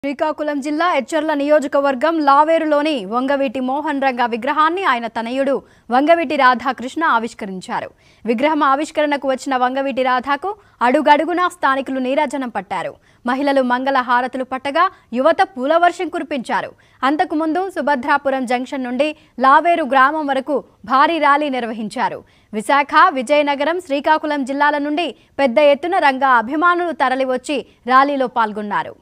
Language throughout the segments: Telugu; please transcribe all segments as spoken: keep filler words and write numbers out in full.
శ్రీకాకుళం జిల్లా ఎచ్చర్ల నియోజకవర్గం లావేరులోని వంగవీటి మోహన్ రంగా విగ్రహాన్ని ఆయన తనయుడు వంగవీటి రాధాకృష్ణ ఆవిష్కరించారు. విగ్రహం ఆవిష్కరణకు వచ్చిన వంగవీటి రాధాకు అడుగడుగునా స్థానికులు నీరాజనం పట్టారు. మహిళలు మంగళ హారతులు పట్టగా యువత పూలవర్షం కురిపించారు. అంతకుముందు సుభద్రాపురం జంక్షన్ నుండి లావేరు గ్రామం వరకు భారీ ర్యాలీ నిర్వహించారు. విశాఖ, విజయనగరం, శ్రీకాకుళం జిల్లాల నుండి పెద్ద ఎత్తున రంగా అభిమానులు తరలివచ్చి ర్యాలీలో పాల్గొన్నారు.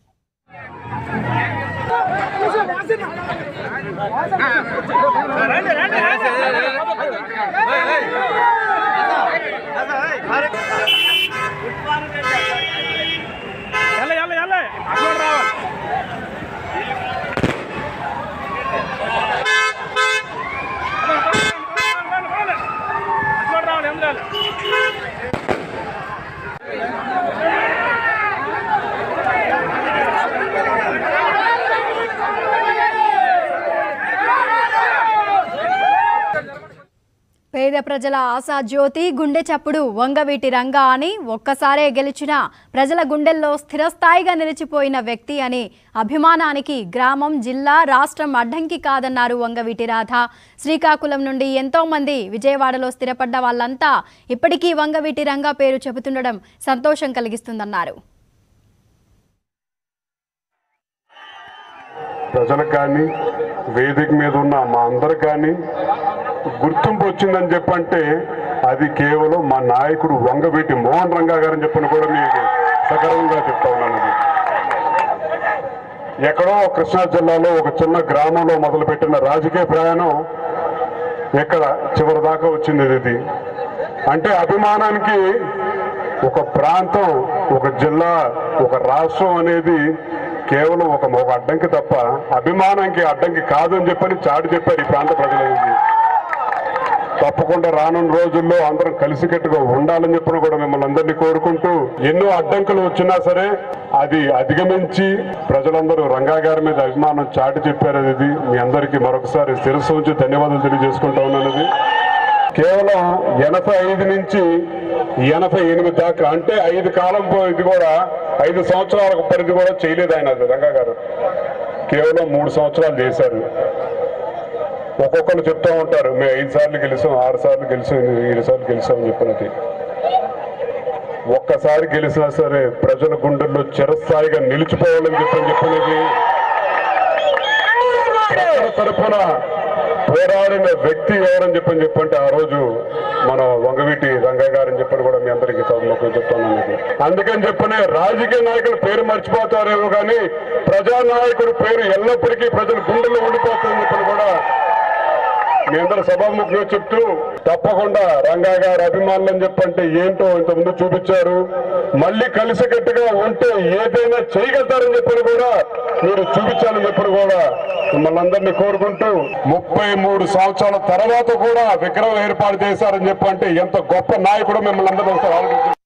పేద ప్రజల ఆశా జ్యోతి, గుండె చప్పుడు వంగవీటి రంగా అని ఒక్కసారే గెలిచిన ప్రజల గుండెల్లో స్థిరస్థాయిగా నిలిచిపోయిన వ్యక్తి అని అభిమానానికి గ్రామం, జిల్లా, రాష్ట్రం అడ్డంకి కాదన్నారు వంగవీటి రాధ. శ్రీకాకుళం నుండి ఎంతో మంది విజయవాడలో స్థిరపడ్డ వాళ్ళంతా ఇప్పటికీ వంగవీటి రంగా పేరు చెబుతుండడం సంతోషం కలిగిస్తుందన్నారు. ప్రజలకు కానీ వేదిక మీద ఉన్న మా అందరు కానీ గుర్తింపు వచ్చిందని చెప్పంటే అది కేవలం మా నాయకుడు వంగవీటి మోహన్ రంగా గారని చెప్పని కూడా మీకు సగర్వంగా చెప్తా ఉన్నాను. ఎక్కడో కృష్ణా జిల్లాలో ఒక చిన్న గ్రామంలో మొదలుపెట్టిన రాజకీయ ప్రయాణం ఎక్కడ చివరి దాకా వచ్చింది. ఇది అంటే అభిమానానికి ఒక ప్రాంతం, ఒక జిల్లా, ఒక రాష్ట్రం అనేది కేవలం ఒక ఒక అడ్డంకి తప్ప అభిమానానికి అడ్డంకి కాదు అని చెప్పని చాటి చెప్పారు ఈ ప్రాంత ప్రజలకి. తప్పకుండా రానున్న రోజుల్లో అందరం కలిసికట్టుగా ఉండాలని చెప్పిన కూడా మిమ్మల్ని అందరినీ కోరుకుంటూ, ఎన్నో అడ్డంకులు వచ్చినా సరే అది అధిగమించి ప్రజలందరూ రంగా గారి మీద అభిమానం చాటి చెప్పారు. అనేది మీ అందరికీ మరొకసారి శిరస్సు ఉంచి ధన్యవాదాలు తెలియజేసుకుంటా ఉన్నాను. కేవలం ఎనభై ఐదు నుంచి ఎనభై ఎనిమిది దాకా అంటే ఐదు కాలం ఇది కూడా ఐదు సంవత్సరాల పరిధి కూడా చేయలేదు ఆయన. రంగా గారు కేవలం మూడు సంవత్సరాలు చేశారు. ఒక్కొక్కరు చెప్తూ ఉంటారు మేము ఐదు సార్లు గెలిచాం, ఆరు సార్లు గెలిచాం, ఏడు సార్లు గెలిచాం అని చెప్పినది. ఒక్కసారి గెలిచినా సరే ప్రజల గుండెల్లో చిరస్థాయిగా నిలిచిపోవాలని చెప్పని చెప్పినది. ప్రజల తరఫున పోరాడిన వ్యక్తి ఎవరని చెప్పని చెప్పంటే ఆ రోజు మన వంగవీటి రంగా గారని చెప్పని కూడా మీ అందరికీ చెప్తున్నాను. అందుకని చెప్పని రాజకీయ నాయకుల పేరు మర్చిపోతారేమో కానీ ప్రజానాయకుడి పేరు ఎల్లప్పటికీ ప్రజల గుండెల్లో ఉండిపోతుందని చెప్పని కూడా మీ అందరూ సభాముఖంగా చెప్తూ, తప్పకుండా రంగా గారు అభిమానులు అని చెప్పంటే ఏంటో ఇంతకుముందు చూపించారు. మళ్ళీ కలిసికట్టుగా ఉంటే ఏదైనా చేయగలుగుతారని చెప్పని కూడా మీరు చూపించాలని చెప్పని కూడా మిమ్మల్ని అందరినీ కోరుకుంటూ, ముప్పై మూడు సంవత్సరాల తర్వాత కూడా విగ్రహం ఏర్పాటు చేశారని చెప్పంటే ఎంత గొప్ప నాయకుడు మిమ్మల్ని అందరూ ఆలోచించారు.